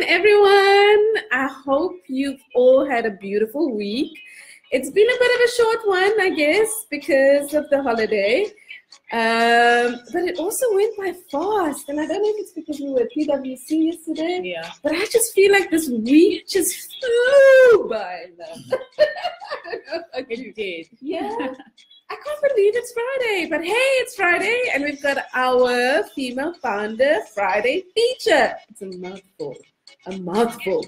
everyone. I hope you've all had a beautiful week. It's been a bit of a short one, I guess, because of the holiday. But it also went by fast. And I don't know if it's because we were at PwC yesterday. Yeah. But I just feel like this week just flew by. It did. Yeah. I can't believe it's Friday, but hey, it's Friday, and we've got our Female Founder Friday feature. It's a mouthful. A mouthful.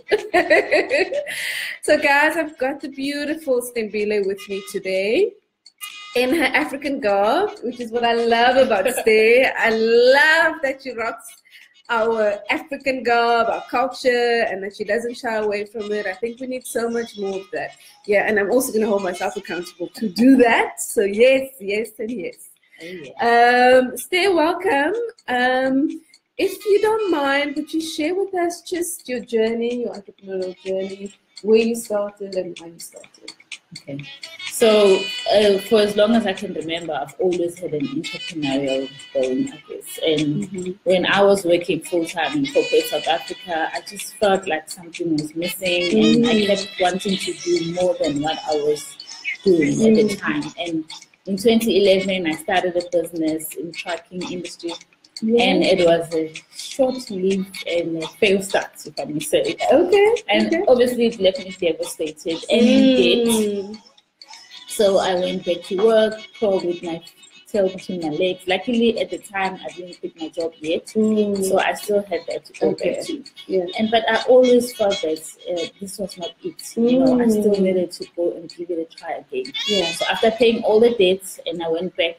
So, guys, I've got the beautiful Sthembile with me today in her African garb, which is what I love about Stay. I love that she rocks our African garb, our culture, and that she doesn't shy away from it. I think we need so much more of that. Yeah, and I'm also going to hold myself accountable to do that. So yes, yes, and yes. Oh, yeah. Stay welcome. If you don't mind, would you share with us just your journey, your entrepreneurial journey, where you started and how you started? Okay. So for as long as I can remember, I've always had an entrepreneurial bone, I guess. And when I was working full-time in corporate South Africa, I just felt like something was missing, and I kept wanting to do more than what I was doing at the time. And in 2011, I started a business in trucking industry. Yeah. And it was a short-lived and a failed start, if I may say. Okay. And obviously it left me devastated, and it did. So I went back to work, crawled with my tail between my legs. Luckily, at the time, I didn't quit my job yet, so I still had that to go back to. Yeah. But I always felt that this was not it. You know, I still needed to go and give it a try again. Yeah. So after paying all the debts, and I went back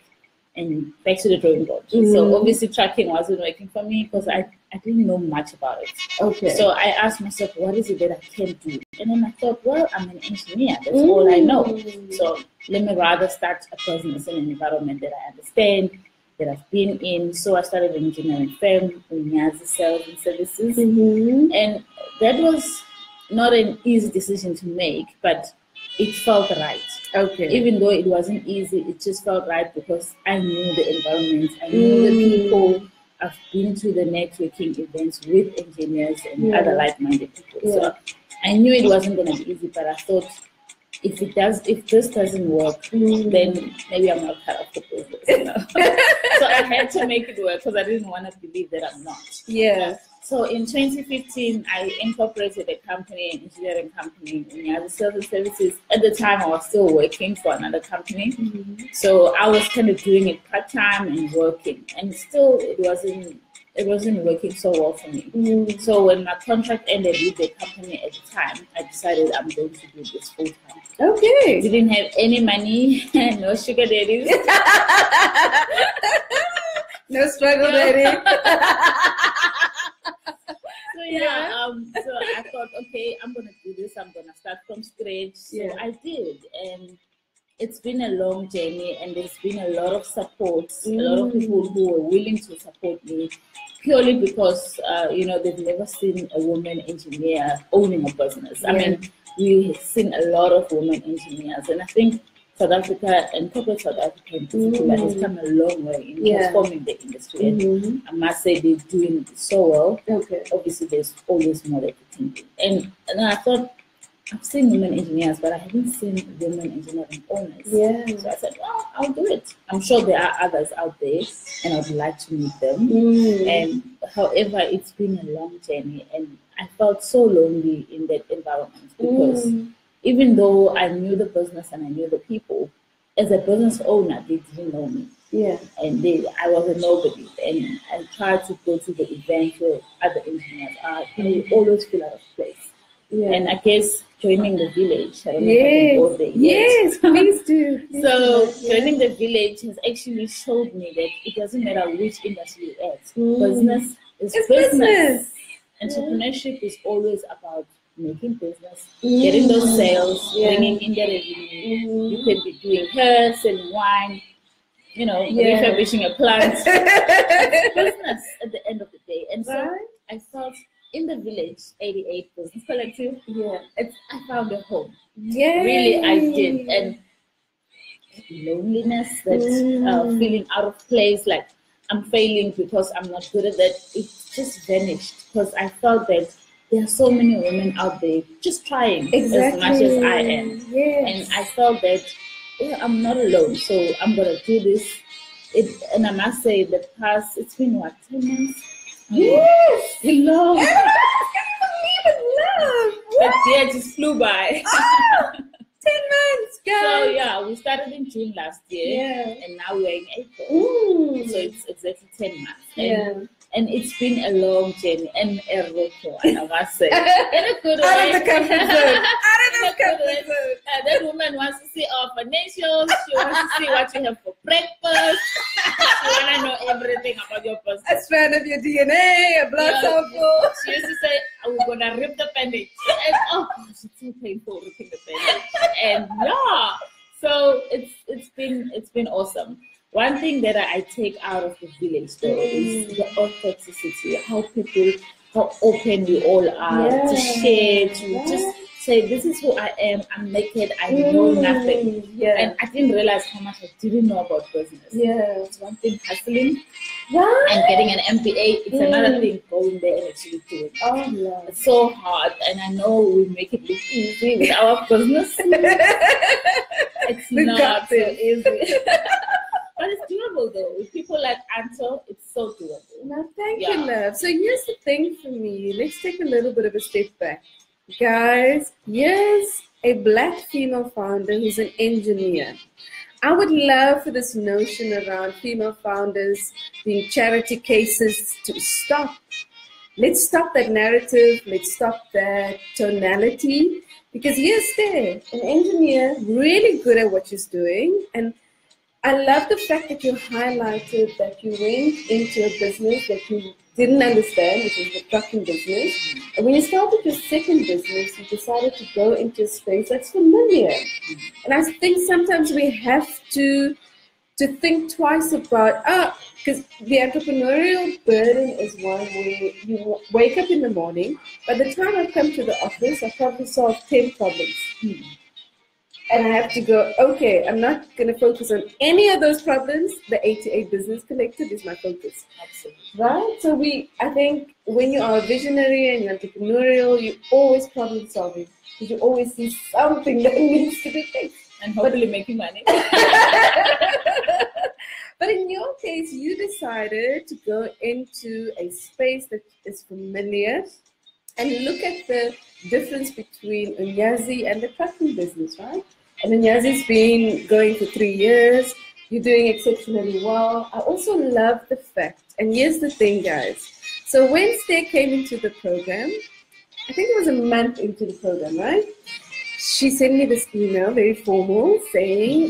to the drawing board. So obviously trucking wasn't working for me because I didn't know much about it. Okay. So I asked myself, what is it that I can do? And then I thought, well, I'm an engineer. That's all I know. So let me rather start a business in an environment that I understand, that I've been in. So I started an engineering firm in Nyazi Sales and Services. And that was not an easy decision to make, but it felt right. Okay. Even though it wasn't easy, it just felt right because I knew the environment, I knew the people. I've been to the networking events with engineers and other like-minded people. So I knew it wasn't going to be easy, but I thought if this doesn't work, then maybe I'm not cut off the business. You know? So I had to make it work because I didn't want to believe that I'm not. Yeah. So in 2015, I incorporated a company, an engineering company, in the sales and services. At the time, I was still working for another company. So I was kind of doing it part-time and working. And still, it wasn't working so well for me. So when my contract ended with the company at the time, I decided I'm going to do this full-time. Okay. Didn't have any money, no sugar daddies. No struggle daddy. So I thought, okay, I'm going to do this. I'm going to start from scratch. So I did. And it's been a long journey, and there's been a lot of support, a lot of people who were willing to support me purely because, they've never seen a woman engineer owning a business. I mean, we've seen a lot of women engineers, and I think South Africa and corporate South Africa in particular has come a long way in transforming the industry. And I must say they're doing so well. Okay. Obviously, there's always more that we can do. And I thought, I've seen women engineers, but I haven't seen women engineering owners. Yeah. So I said, well, I'll do it. I'm sure there are others out there, and I'd like to meet them. And however, it's been a long journey, and I felt so lonely in that environment because even though I knew the business and I knew the people, as a business owner, they didn't know me. Yeah. And I was a nobody. And I tried to go to the event where other engineers are, and you always feel out of place. Yeah. And I guess joining the village, I don't know if I can go there yet. Yes, please do. So joining the village has actually showed me that it doesn't matter which industry you're at. Business is business. Entrepreneurship is always about making business, getting those sales, bringing in the revenue. You could be doing hair, selling wine, refurbishing a plant. It's business at the end of the day. And so I felt in the village, 88 Business Collective, I found a home. Yeah, really, I did. And loneliness, that feeling out of place, like I'm failing because I'm not good at that, it just vanished because I felt that there are so many women out there just trying as much as I am. Yes. And I felt that I'm not alone, so I'm gonna do this. And I must say, it's been what, 10 months? Yes. Long. I can't believe it, love. But yeah, it just flew by. 10 months, guys. So yeah, we started in June last year, and now we're in April. Ooh. So it's exactly 10 months. And it's been a long journey and a rough one, I must say. In a good way. Out of the comfort zone. Out of the comfort zone. That woman wants to see our financials. She wants to see what you have for breakfast. She wants to know everything about your person. A strand of your DNA, a blood sample. She used to say, we're going to rip the bandage. And oh, it's so painful ripping the bandage. And yeah, so it's been awesome. One thing that I take out of the village though is the authenticity, how open we all are to share, to just say, this is who I am, I'm naked, I know nothing. And I didn't realize how much I didn't know about business. It's one thing hustling and getting an MBA, it's another thing going there and actually doing it. It's so hard, and I know we make it look easy with our business. It's not so easy. But it's doable though. With people like Anto, it's so doable. No, thank you, love. So here's the thing for me. Let's take a little bit of a step back. Guys, here's a Black female founder who's an engineer. I would love for this notion around female founders being charity cases to stop. Let's stop that narrative. Let's stop that tonality. Because yes, there, an engineer, really good at what she's doing. And I love the fact that you highlighted that you went into a business that you didn't understand, which is the trucking business. And when you started your second business, you decided to go into a space that's familiar. And I think sometimes we have to think twice about, because the entrepreneurial burden is one where you wake up in the morning. By the time I come to the office, I probably solve 10 problems. And I have to go, okay, I'm not going to focus on any of those problems. The 88 Business Collective is my focus. Absolutely. Right? So I think when you are a visionary and you're entrepreneurial, you're always problem solving. Because you always see something that needs to be fixed. And hopefully making money. But in your case, you decided to go into a space that is familiar and look at the difference between Unyazi and the trucking business, right? And Unyazi's been going for 3 years. You're doing exceptionally well. I also love the fact, and here's the thing, guys. So when Stay came into the program, I think it was a month into the program, right? She sent me this email, very formal, saying,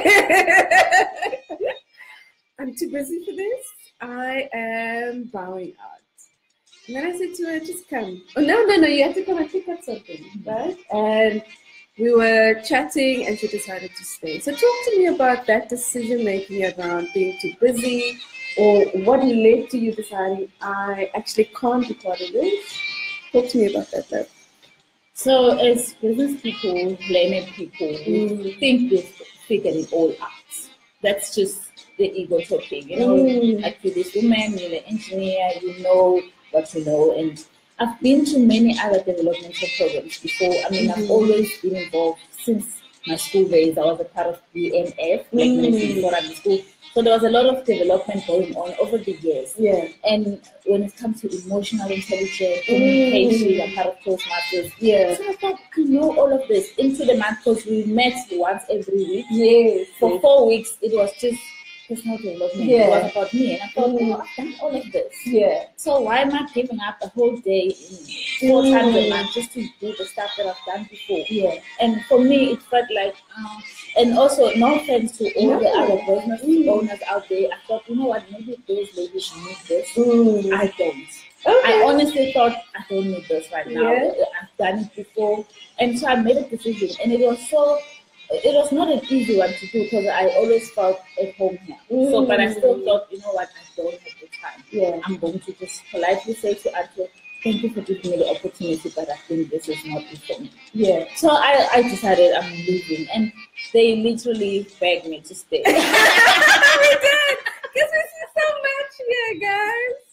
I'm too busy for this. I am bowing out. And then I said to her, just come. Oh, no, you have to come and pick up something, right? And we were chatting and she decided to stay. So talk to me about that decision-making around being too busy, or what led to you deciding, I actually can't be part of this. Talk to me about that, love. So as business people, learning people, we think we've figured it all out. That's just the ego talking, you know, like you're this woman, you're an engineer, you know what you know. And I've been to many other developmental programs before. I mean, I've always been involved since my school days. I was a part of BNF, like Nursing Forum School. So there was a lot of development going on over the years. And when it comes to emotional intelligence, communication, I'm part of Toastmasters. So I thought, I know all of this into the month, because we met once every week. For 4 weeks, it was just personal development. It was about me. And I thought, oh, I've done all of this. So why am I giving up a whole day in 4 times a month just to do the stuff that I've done before? And for me, it felt like, and also, no offense to all the other business owners out there, I thought, you know what, maybe those ladies need this. I don't. I honestly thought, I don't need this right now. I've done it before. And so I made a decision. And it was not an easy one to do, because I always felt at home here. So, but I still thought, you know what, I don't have the time. I'm going to just politely say to Anto, thank you for giving me the opportunity, but I think this is not it for me. So I decided I'm leaving, and they literally begged me to stay. We did, because we see so much here, guys. But you know,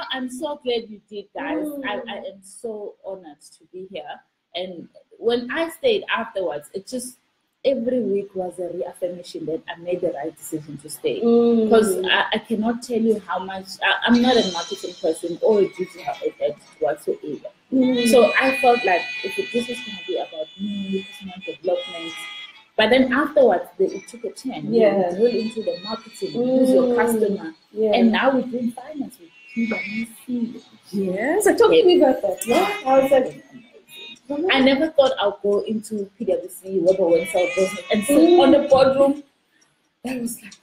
I'm so glad you did, guys. I am so honored to be here. And when I stayed afterwards, it just every week was a reaffirmation that I made the right decision to stay. Because I cannot tell you how much, I'm not a marketing person or a digital editor whatsoever. So I felt like if this was going to be about me, personal development, but then afterwards, it took a turn. Yeah. We drill into the marketing, who's your customer, and now we're doing finance with PwC. Yes, so talk to me about that. Yeah, how's that? I never thought I'll go into PwC, Weber Wenzel business, and sit on the boardroom. That was like,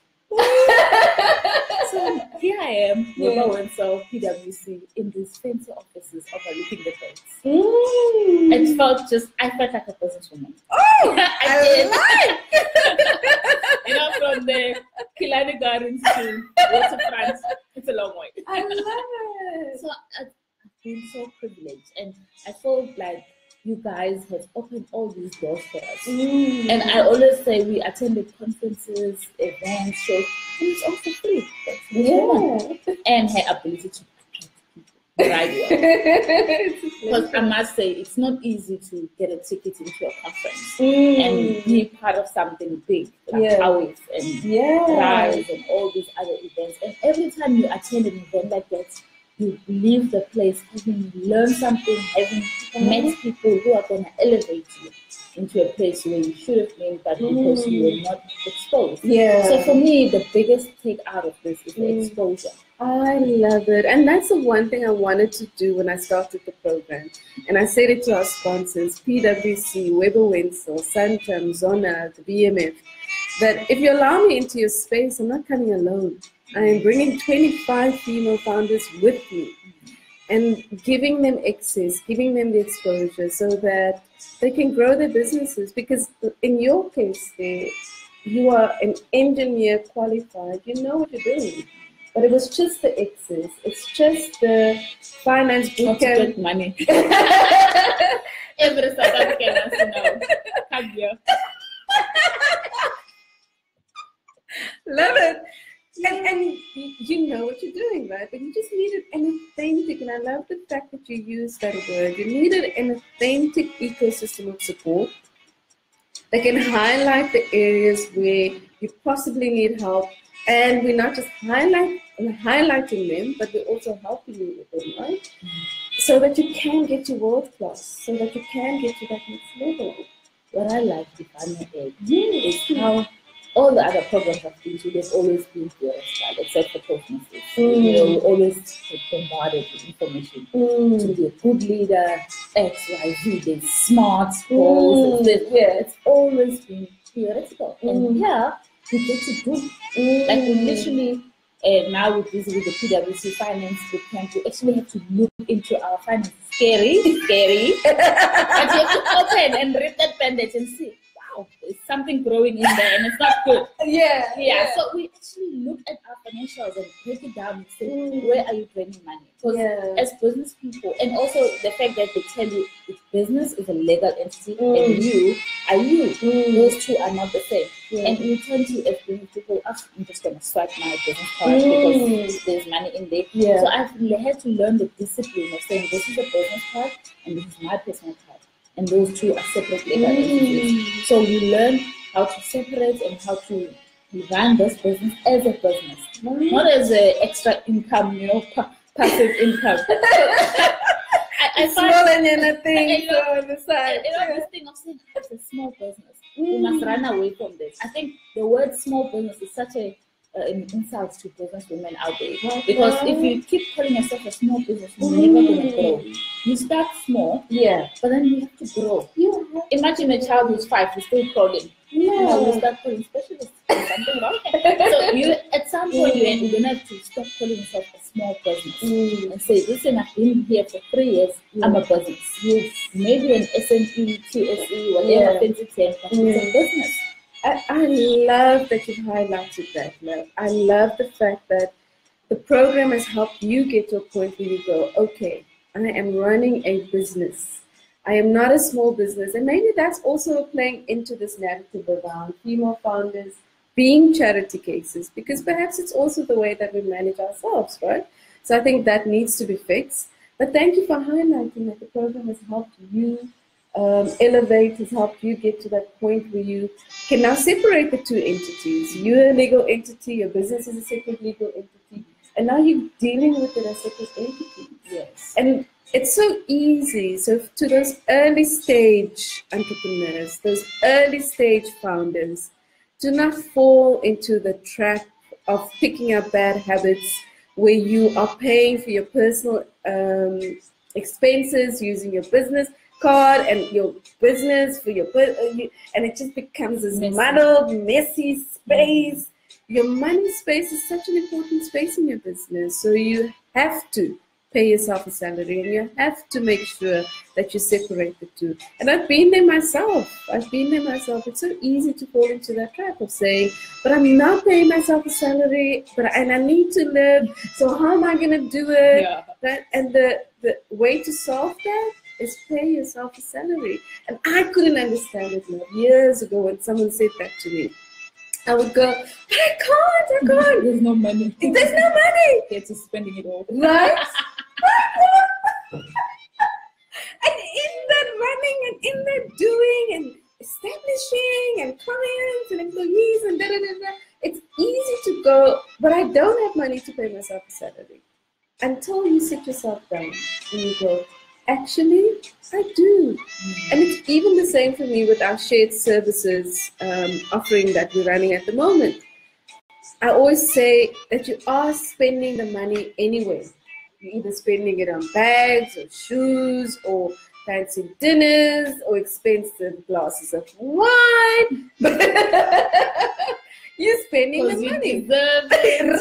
so here I am, Weber Wenzel, PwC, in these fancy offices overlooking the boats. It felt I felt like a businesswoman. Oh, I did. From the Killarney Gardens to waterfront, it's a long way. I love it. So I've been so privileged, and I felt like you guys have opened all these doors for us. And I always say we attended conferences, events, shows, and it's also free. And her ability to attract people the right way. Because I must say, it's not easy to get a ticket into a conference and be part of something big like Awif and Rise and all these other events. And every time you attend an event like that, you leave the place having learned something, having met people who are going to elevate you into a place where you should have been, but because you were not exposed. So for me, the biggest take out of this is the exposure. I love it. And that's the one thing I wanted to do when I started the program. And I said it to our sponsors, PwC, Weber Wenzel, Santam, Zona, the BMF, that if you allow me into your space, I'm not coming alone. I am bringing 25 female founders with me and giving them access, giving them the exposure so that they can grow their businesses. Because in your case, you are an engineer qualified, you know what you're doing. But it was just the access. It's just the finance bootcamp. Money. Every South African wants to know. Come here. Love it. And you know what you're doing, right? But you just needed an authentic, and I love the fact that you used that word. You needed an authentic ecosystem of support that can highlight the areas where you possibly need help. And we're not just highlighting them, but we're also helping you with them, right? So that you can get to world class, so that you can get to that next level. What I like, if I may add, is how all the other programs I've been to, they've always been here, except for Toastmasters. We always bombarded with information to be a good leader, X, Y, Z, there's smart goals. It's always been theoretical. And here, we get to do, like we literally, now we're busy with the PwC finance bootcamp, we actually have to look into our finances. Scary. But you have to open and read that bandage and see, wow, there's something growing in there and it's not good. Yeah. So we actually look at our financials and break it down and say, where are you draining money? Because as business people, and also the fact that they tell you if business is a legal entity and you are you, those two are not the same. And we tend to, as business people, I'm just going to swipe my business card because there's money in there. So I've had to learn the discipline of saying this is a business card and this is my personal card. And those two are separate legal entities. So you learn how to separate and how to run this business as a business, not as an extra income, passive income. I small and anything on the side. This thing of saying it's a small business, we must run away from this. I think the word small business is such an insult to business women out there. Because if you keep calling yourself a small business, you're never going to grow. You start small, but then you have to grow. Imagine a child who's 5 who's still crawling. You start calling specialists. There's something wrong. So you, at some point, you're going to have to stop calling yourself a small business and say, listen, I've been here for 3 years. I'm a business. Maybe an SME, TSE, whatever, fancy term, but it's a business. I love that you've highlighted that, love. I love the fact that the program has helped you get to a point where you go, okay, I am running a business. I am not a small business. And maybe that's also playing into this narrative around female founders being charity cases, because perhaps it's also the way that we manage ourselves, right? So I think that needs to be fixed. But thank you for highlighting that the program has helped you elevate, has helped you get to that point where you can now separate the two entities. You're a legal entity, your business is a separate legal entity, and now you're dealing with it as separate entities. Yes. And it's so easy. So to those early stage entrepreneurs, those early stage founders, do not fall into the trap of picking up bad habits where you are paying for your personal expenses using your business card and your business for your and it just becomes this muddled, messy space. Your money space is such an important space in your business, so you have to pay yourself a salary, and you have to make sure that you separate the two. And I've been there myself. It's so easy to fall into that trap of saying, but I'm not paying myself a salary, and I need to live, so how am I going to do it? Yeah. And the way to solve that is pay yourself a salary. And I couldn't understand it years ago when someone said that to me. I would go, but I can't. There's no money. There's no money. You're just spending it all. Right? And in that running and in that doing and establishing and clients and employees and it's easy to go, but I don't have money to pay myself a salary. Until you sit yourself down and you go, actually, I do. And it's even the same for me with our shared services offering that we're running at the moment. I always say that you are spending the money anyway. You're either spending it on bags or shoes or fancy dinners or expensive glasses of wine. You're spending the money. You deserve it.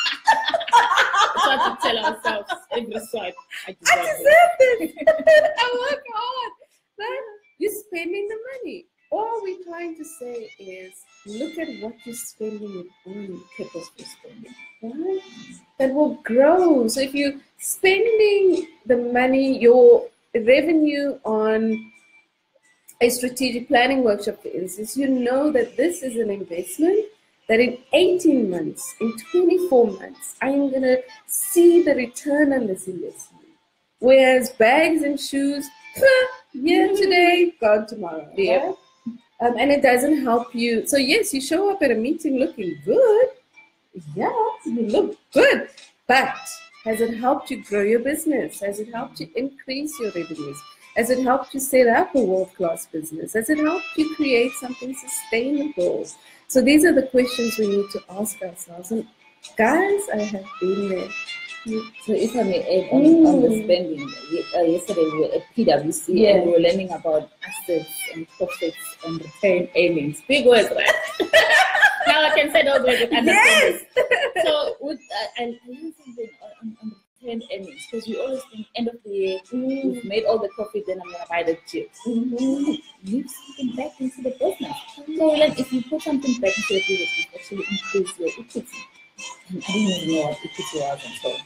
Try to tell ourselves every side. I deserve it. I work hard. Right? You're spending the money. All we're trying to say is look at what you're spending it on. Purposeful spending. Right? That will grow. So if you're spending the money, your revenue on a strategic planning workshop, for instance, you know that this is an investment that in 18 months, in 24 months, I'm going to see the return on this investment. Whereas bags and shoes, here today, gone tomorrow. Yeah. Right? And it doesn't help you. So yes, you show up at a meeting looking good. Yeah, you look good. But has it helped you grow your business? Has it helped you increase your revenues? Has it helped you set up a world-class business? Has it helped you create something sustainable? So these are the questions we need to ask ourselves. And guys, I have been there. So if I may add on the spending, yesterday we were at PwC and we were learning about assets and profits and return earnings. Big words, right? Now I can say those words with understanding. Yes! So with, I learned something on return earnings, because we always think end of the year, we've made all the profit, then I'm going to buy the chip. Leave something back into the business. So like if you put something back into the business, you actually increase your equity. And I didn't even know what equity was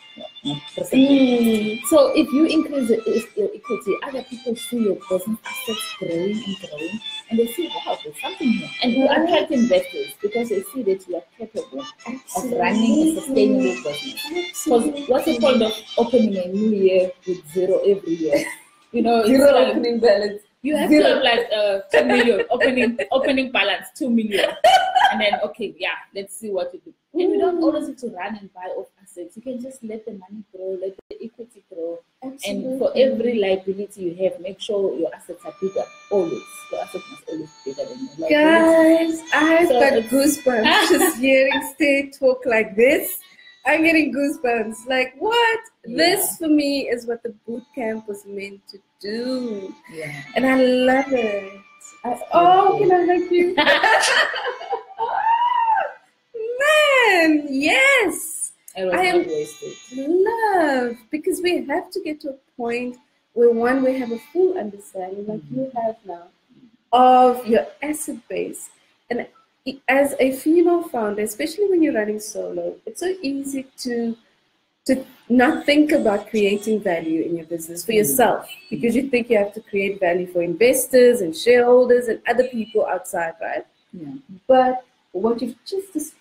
until So if you increase your equity, other people see your business assets growing and growing, and they see, wow, there's something here. And you attract investors because they see that you are capable of running a sustainable business. Because what's the point of opening a new year with zero every year? You know, zero opening balance. You have to have like 2 million opening balance, 2 million, and then let's see what you do. And you don't always have to run and buy off assets. You can just let the money grow, let the equity grow. Absolutely. And for every liability you have, make sure your assets are bigger. Always. Your assets must always be bigger than your liability. Guys, I've got goosebumps just hearing Stay talk like this. I'm getting goosebumps. Like, what? Yeah. This, for me, is what the boot camp was meant to do. Yeah. And I love it. Can I hug you? Man, yes. I am wasted. Love, because we have to get to a point where we have a full understanding, like you have now, of your asset base. And as a female founder, especially when you're running solo, it's so easy to not think about creating value in your business for yourself, because you think you have to create value for investors and shareholders and other people outside, right? Yeah. But what you've just described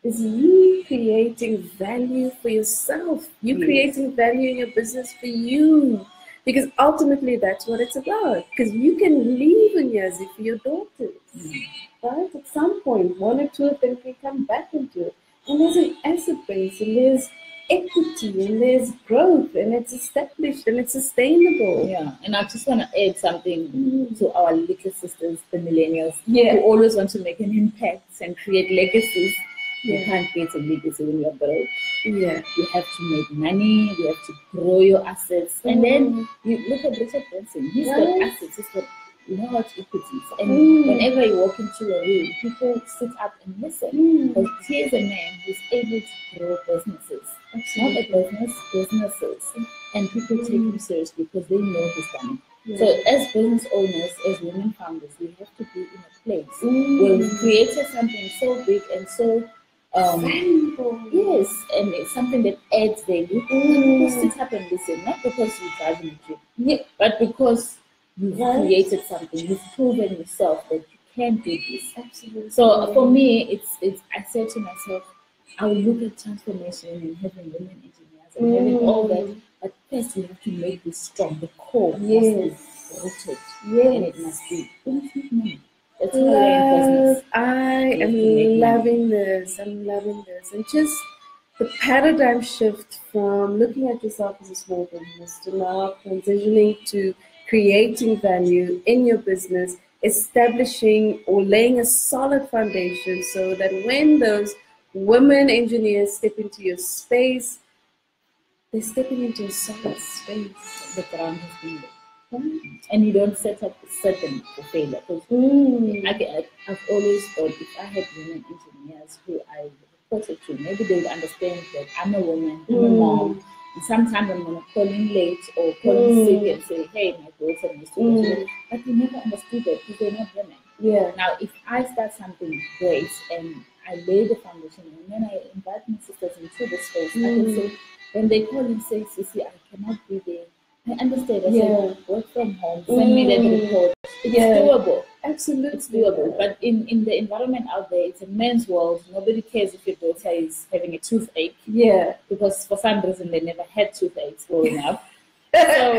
is you creating value for yourself. You Yes. creating value in your business for you. Because ultimately that's what it's about. Because you can leave in Yazi for your daughters. Right? At some point, one or two of them can come back into it. And there's an asset base, and there's equity, and there's growth, and it's established, and it's sustainable. Yeah, and I just want to add something to our little sisters, the millennials, Yeah. who always want to make an impact and create legacies. You Yeah. can't create a legacy when you're broke. Yeah. You have to make money, you have to grow your assets. And then you look at Richard Branson, he's got Right. assets, he's got large equities. And whenever you walk into a room, people sit up and listen. Because here's a man who's able to grow businesses. Not a business, businesses. And people take him seriously because they know he's done it. Yeah. So as business owners, as women founders, we have to be in a place where we've created something so big and so Valuable. yes, and it's something that adds value. People sit up and listen, not because you're driving a dream, but because you've created something, you've proven yourself that you can do this. Absolutely. So for me, it's I said to myself, I will look at transformation and having women engineers and having all that, but first we have to make this strong. The core must be rooted, and it must be money. That's how we're in business. I am loving this. I'm loving this. And just the paradigm shift from looking at yourself as a small business to now transitioning to creating value in your business, establishing or laying a solid foundation so that when those women engineers step into your space, they're stepping into a solid space. The ground has been there. And you don't set them for failure. Because I've always thought if I had women engineers who I reported to, maybe they would understand that I'm a woman, I'm a mom, and sometimes I'm going to call in late or call in sick and say, hey, my daughter needs to go to it. But they never understood that because they're not women. Yeah. Now, if I start something great and I lay the foundation and then I invite my sisters into the space, I can say, when they call and say, Sissy, I cannot be there. I understand. I said, work from home, send me that report. It's doable. Absolutely. It's doable. But in the environment out there, it's a men's world. Nobody cares if your daughter is having a toothache. Yeah. Because for some reason, they never had toothaches growing up. So,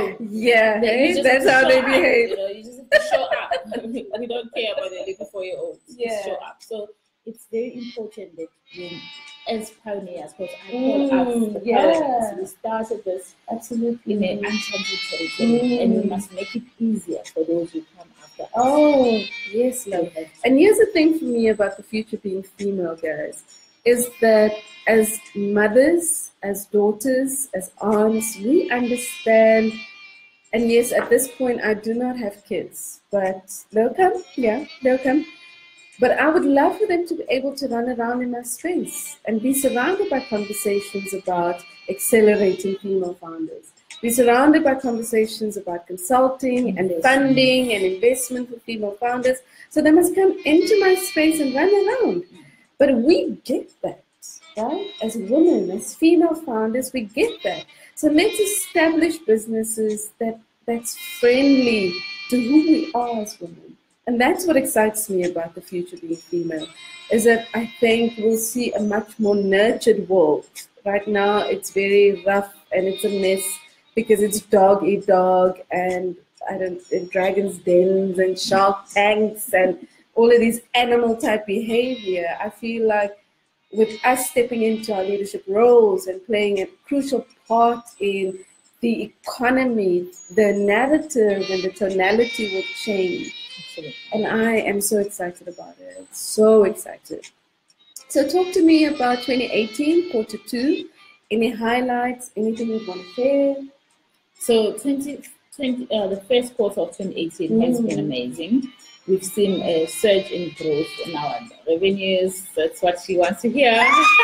that's how they behave. You know, you just have to show up. We don't care about the little 4-year-olds. Just show up. So it's very important that when, as pioneers, because I call us the pioneers, we started this in an uncharted territory, and we must make it easier for those who come after us. Oh, yes, love. And here's the thing for me about the future being female, guys, is that as mothers, as daughters, as aunts, we understand. And yes, at this point, I do not have kids, but they'll come. Yeah, they'll come. But I would love for them to be able to run around in my space and be surrounded by conversations about accelerating female founders. Be surrounded by conversations about consulting and funding and investment for female founders. So they must come into my space and run around. But we get that, right? As women, as female founders, we get that. So let's establish businesses that's friendly to who we are as women. And that's what excites me about the future being female, is that I think we'll see a much more nurtured world. Right now, it's very rough and it's a mess because it's dog eat dog and dragons' dens and shark tanks and all of these animal type behavior. I feel like with us stepping into our leadership roles and playing a crucial part in the economy, the narrative and the tonality will change. And I am so excited about it. So excited. So talk to me about 2018, quarter two. Any highlights? Anything you want to share? So the first quarter of 2018 has been amazing. We've seen a surge in growth in our revenues. That's what she wants to hear.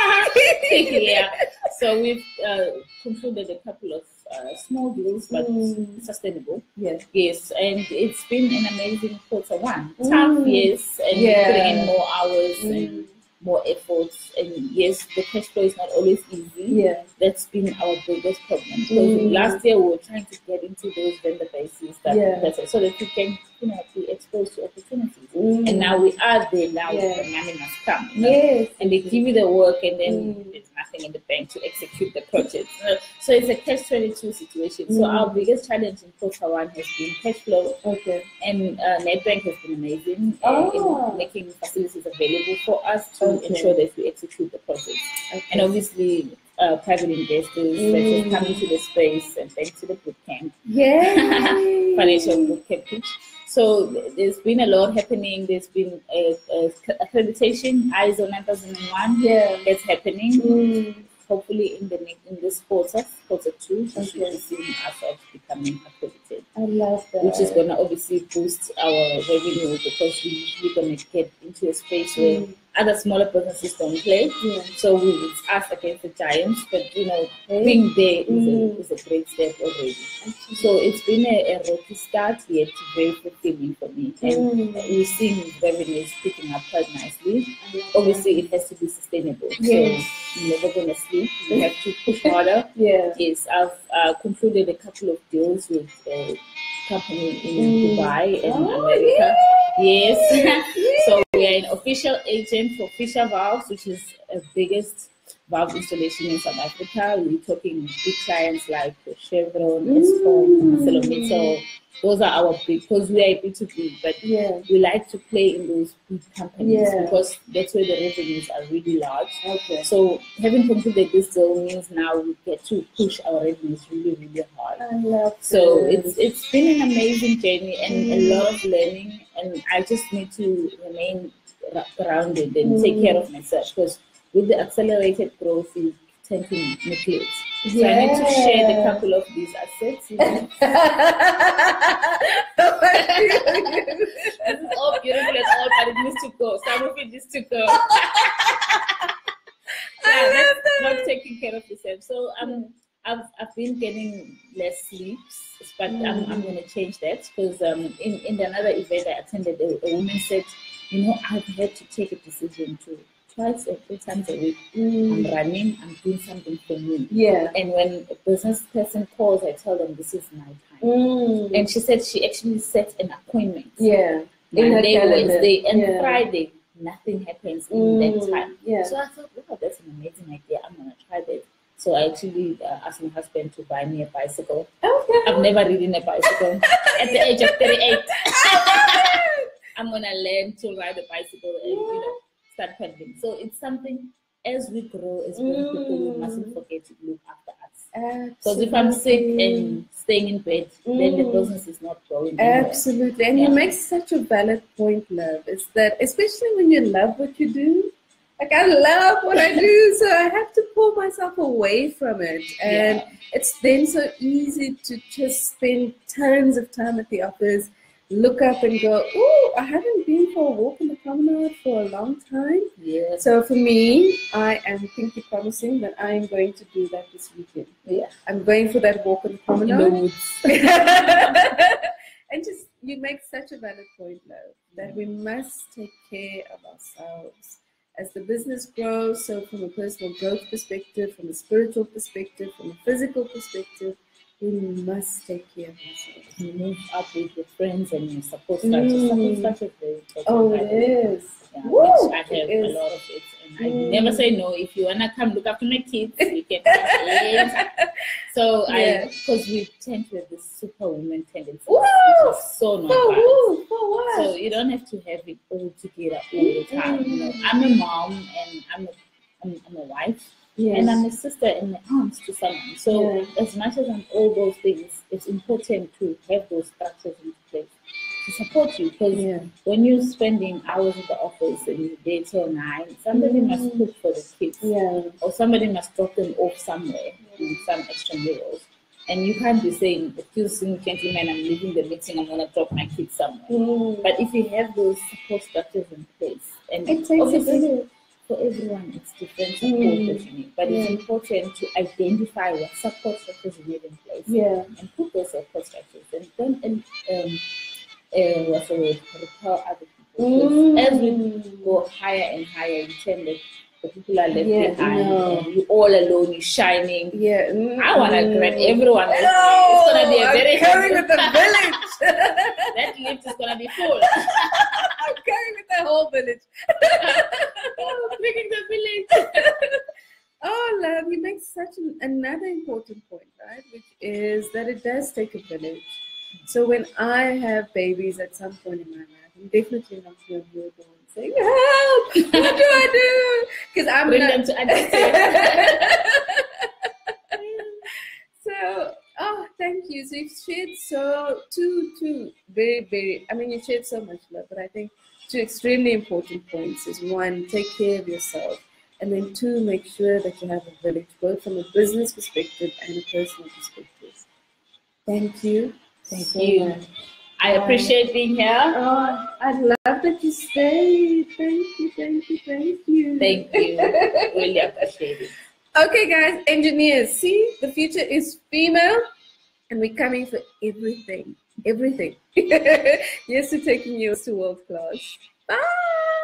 So we've concluded a couple of small deals, but sustainable. Yes, and it's been an amazing quarter one. Tough, yes, and putting in more hours and more efforts. And yes, the cash flow is not always easy. That's been our biggest problem. Because last year we were trying to get into those vendor bases so that we can be exposed to opportunities. And now we are there. Now the money must come. And they give you the work, and then there's nothing in the bank to execute the project. So it's a catch-22 situation. So our biggest challenge in quarter one has been cash flow. And NetBank has been amazing in making facilities available for us to ensure that we execute the project. And obviously, private investors that have come into the space, and thanks to the bootcamp, financial bootcamp. So there's been a lot happening. There's been accreditation, ISO 9001. That's happening. Hopefully in this quarter 2, we should be seeing ourselves becoming accredited. I love that. Which is going to obviously boost our revenue, because we're going to get into a space where other smaller businesses don't play. So it's us against the giants, but being there is a great step already. So it's been a rocky start, yet very fulfilling for me. And we're seeing revenues picking up quite nicely. Obviously, it has to be sustainable. So we're never going to sleep. We have to push harder. Yes, I've concluded a couple of deals with company in Dubai and America. So we are an official agent for Fisher Valves, which is the biggest valve installation in South Africa. We're talking big clients like Chevron, Eskom, ArcelorMittal. Those are our big, because we are a B2B, but we like to play in those big companies because that's where the revenues are really large. So having concluded this deal means now we get to push our revenues really, really hard. I love So it's been an amazing journey and a lot of learning, and I just need to remain grounded and take care of myself, because with the accelerated growth, you tend to neglect. So I need to share a couple of these assets. This is all beautiful and all, but it needs to go. Some of it needs to go. That's not taking care of yourself. So I've been getting less sleeps, but I'm going to change that, because in another event I attended, a woman said, I've had to take a decision to twice or 3 times a week. I'm running, I'm doing something for me. And when a business person calls, I tell them this is my time. And she said she actually set an appointment. Monday, Wednesday, and Friday. Nothing happens in that time. So I thought, wow, that's an amazing idea. I'm going to try that. So I actually asked my husband to buy me a bicycle. I've never ridden a bicycle. At the age of 38. I'm going to learn to ride a bicycle and, start pedaling. So it's something, as we grow as people, we mustn't forget to look after us. Because if I'm sick and staying in bed, then the business is not growing. Absolutely. And you make such a valid point, love, is that especially when you love what you do, like I love what I do, so I have to pull myself away from it. And it's then so easy to just spend tons of time at the office, look up and go, oh, I haven't been for a walk in the promenade for a long time. So for me, I am pinky promising that I am going to do that this weekend. I'm going for that walk in the promenade. In the woods. And just, you make such a valid point, love, that we must take care of ourselves. As the business grows, so from a personal growth perspective, from a spiritual perspective, from a physical perspective, we must take care of ourselves. You move up with your friends and your support structure. Support structure is very important. Oh, it is. Which I have a lot of it. And I never say no. If you want to come look after my kids, you can come. So because we tend to have this superwoman tendency, which is so not bad. So you don't have to have it all together all the time. I'm a mom and I'm a wife. And I'm a sister and an aunt to someone. So as much as I'm all those things, it's important to have those structures in place to support you. Because when you're spending hours in the office and you're there till 9, somebody must cook for the kids. Or somebody must drop them off somewhere in some extra meals. And you can't be saying, excuse me, gentlemen, I'm leaving the meeting, I'm going to drop my kids somewhere. But if you have those support structures in place, and it takes obviously, for everyone, it's different support that you need, but it's important to identify what support structures you need in place and put those support structures and what's the word? Repel other people. As we go higher and higher, you tend that the people are left behind and you're all alone, you're shining. I want to grab everyone. It's going to be a very carrying with the village. That lift is going to be full. I'm going with the whole village. Bringing the village. Oh, love, you make such another important point, right? Which is that it does take a village. So when I have babies at some point in my life, I'm definitely not going to your door and saying, help! What do I do? Because I'm Bring not... them to understand. So, oh, thank you. So you've shared two very, very, I mean, you shared so much love, but I think two extremely important points is one, take care of yourself. And then two, make sure that you have a village, both from a business perspective and a personal perspective. Thank you. Thank you. I appreciate being here. Oh, I love that you stayed. Thank you, thank you, thank you. Thank you. Really appreciate it. Okay, guys, engineers, see, the future is female, and we're coming for everything. Everything. Yes, we're taking yours to world class. Bye.